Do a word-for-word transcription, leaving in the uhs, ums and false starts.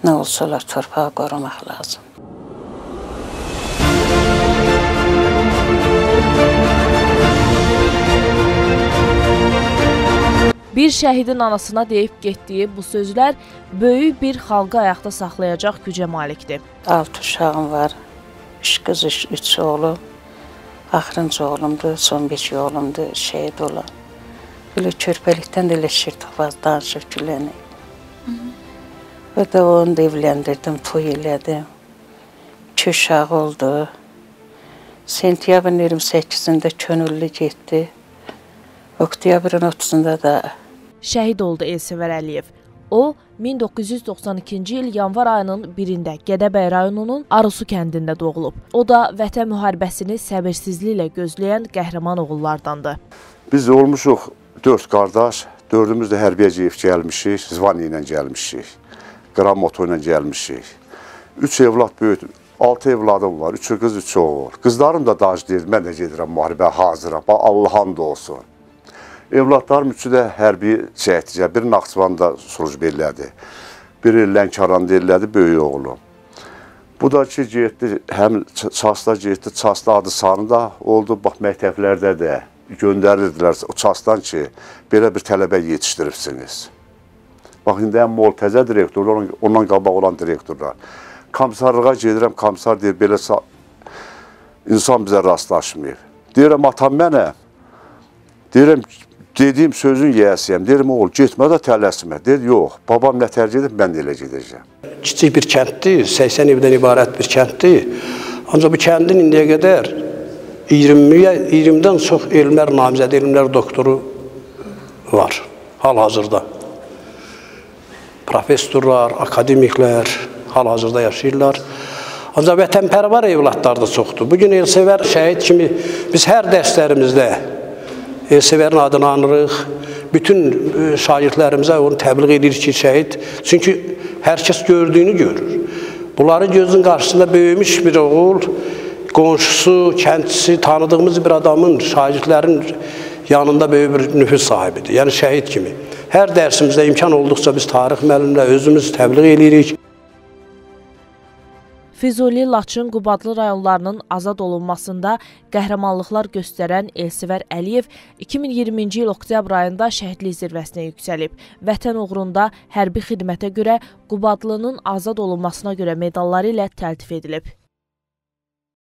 Nə olsa olar, torpağı qorumaq lazım. Bir şəhidin anasına deyib getdiyi bu sözlər böyük bir xalqı ayaqda saxlayacaq gücə malikdir. Altı uşağım var, üç qız, üç oğlum. Axırıncı oğlumdur, son beş oğlumdur, şəhid olan. Böyle körpəlikdən də elə şirtəbaz danışıb güləni. Və də onu da evləndirdim, toy elədim. İki uşağı oldu. Sentyabrın iyirmi səkkizində könüllü getdi. Oktyabrın otuzunda da şəhid oldu Elsəvər Əliyev. O, min doqquz yüz doxsan ikinci il yanvar ayının birində Gədəbəy rayonunun Arısu kəndində doğulub. O da Vətən müharibəsini səbirsizliklə gözləyən qəhrəman oğullardandır. Biz olmuşuq dörd qardaş, dördümüz də hərbiyə ceyib gəlmişik, Zvani ilə gəlmişik, Qram moto ilə gəlmişik. Üç evlad böyüdüm, altı evladım var, üçü qız, üçü oğul. Qızlarım da daclayır, mən də gedirəm müharibə hazıram, Allah'ın da olsun. Evladlarım üçü də hərbi cəhətcə, biri Naxçıvanda slujb elədi, biri Lənkəranda elədi, böyük oğlum. Bu da ki, getdi, həm Çasda getdi, Çasda adı sanında oldu, bax, məktəblərdə də göndərirdilər o Çasdan ki, belə bir tələbə yetişdiribsiniz. Bax, indi həm ol təzə direktor, ondan qabaq olan direktorlar. Komissarlığa gedirəm, komissar deyir, belə insan bizə rastlaşmayıb. Deyirəm, atam mənəm, deyirəm, dediyim sözün yiyəsiyəm, deyirəm, oğul, getmə də tələsmə. Deyir, yox, babam nə tərcə edib, mən də elə gedəcəm. Kiçik bir kənddir, səksən evdən ibarət bir kənddir. Ancaq bu kəndin indiyə qədər iyirmidən çox elmlər, namizəd elmlər doktoru var hal-hazırda. Professorlar, akademiklər hal-hazırda yaşayırlar. Ancaq vətənpərvar evlatlar da çoxdur. Bugün Elsəvər şəhid kimi biz hər dərslərimizdə Elsəvərin adını anırıq. Bütün şagirdlərimizə onu təbliğ edirik ki, şəhid. Çünki hər kəs gördüyünü görür. Bunların gözünün qarşısında böyümüş bir oğul, qonşusu, kəndçisi, tanıdığımız bir adamın, şagirdlərin yanında böyük bir nüfuz sahibidir. Yəni şəhid kimi. Hər dərsimizdə imkan olduqca biz tarix müəllimlə özümüz təbliğ edirik. Füzuli, Laçın, Qubadlı rayonlarının azad olunmasında qəhrəmanlıqlar göstərən Elsəvər Əliyev iki min iyirminci il oktyabr ayında şəhidlik zirvəsinə yüksəlib. Vətən uğrunda hərbi xidmətə görə Qubadlının azad olunmasına görə medalları ilə təltif edilib.